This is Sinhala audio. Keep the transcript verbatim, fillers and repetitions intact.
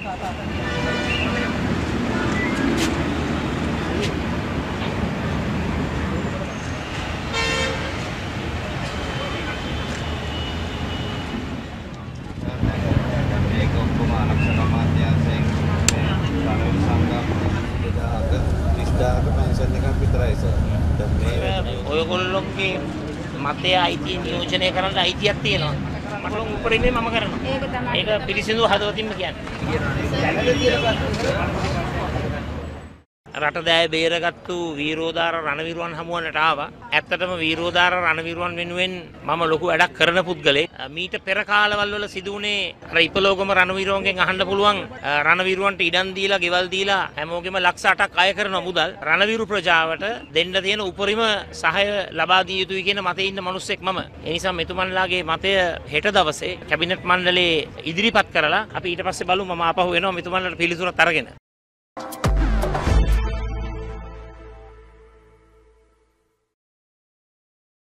ඔයගොල්ලෝගේ මතය අයිතිය නියෝජනය කරන්න අයිතියක් තියෙනවා. මට නම් උඩරින්නේ මම කරනවා. ඒක තමයි. ඒක පිරිසිදු හදවතින්ම කියන්නේ. රට දෑය බේරගත්තු වීරෝදාර රණවිරුවන් හමුවන්නට ආවා. ඇත්තටම වීරෝදාර රණවිරුවන් වෙනුවෙන් මම ලොකු වැඩක් කරන පුද්ගලෙක්. මීට පෙර කාලවල වල සිදු වුණේ අර ඉපලෝගම රණවිරුවන්ගෙන් අහන්න පුළුවන් රණවිරුවන්ට ඉඩම් දීලා, ගෙවල් දීලා හැමෝගෙම ලක්ෂ අටක් අය කරන මුදල් රණවිරු ප්‍රජාවට දෙන්න තියෙන උපරිම සහාය ලබා දිය යුතුයි කියන මතයේ ඉන්න මිනිස්සෙක් මම. ඒ නිසා මෙතුමන්ලාගේ මතය හෙට දවසේ කැබිනට් මණ්ඩලයේ ඉදිරිපත් කරලා අපි ඊට පස්සේ බලමු මම ආපහු එනවා මෙතුමන්ලට පිළිතුරක් අරගෙන.